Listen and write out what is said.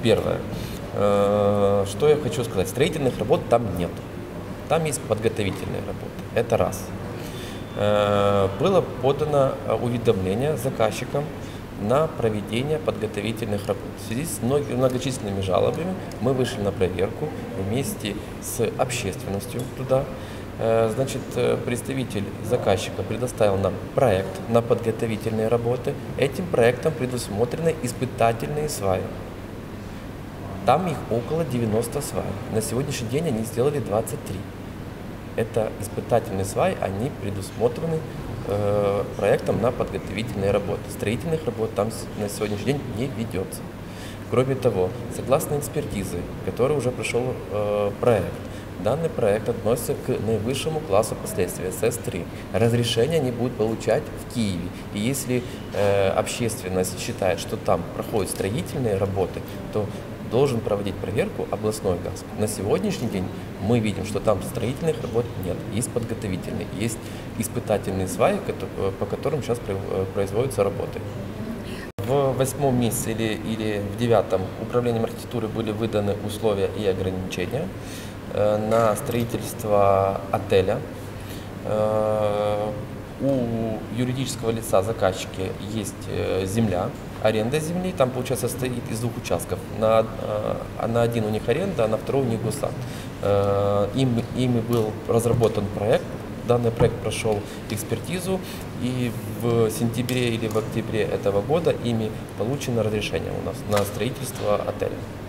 Первое. Что я хочу сказать. Строительных работ там нет. Там есть подготовительные работы. Это раз. Было подано уведомление заказчикам на проведение подготовительных работ. В связи с многочисленными жалобами мы вышли на проверку вместе с общественностью туда. Значит, представитель заказчика предоставил нам проект на подготовительные работы. Этим проектом предусмотрены испытательные сваи. Там их около 90 свай. На сегодняшний день они сделали 23. Это испытательные сваи, они предусмотрены проектом на подготовительные работы. Строительных работ там на сегодняшний день не ведется. Кроме того, согласно экспертизе, который уже прошел проект, данный проект относится к наивысшему классу последствия СС-3. Разрешение они будут получать в Киеве. И если общественность считает, что там проходят строительные работы, то должен проводить проверку областной ГАСК. На сегодняшний день мы видим, что там строительных работ нет. Есть подготовительные, есть испытательные сваи, по которым сейчас производятся работы. В 8 месяце или в 9 управлением архитектуры были выданы условия и ограничения на строительство отеля. У юридического лица заказчики есть земля, аренда земли, там, получается, состоит из 2 участков. На один у них аренда, а на второй у них гусак. Ими был разработан проект, данный проект прошел экспертизу, и в сентябре или в октябре этого года ими получено разрешение у нас на строительство отеля.